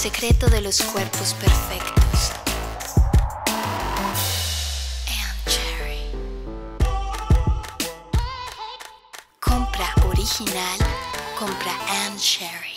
secreto de los cuerpos perfectos. And Cherry. Compra original, compra And Cherry.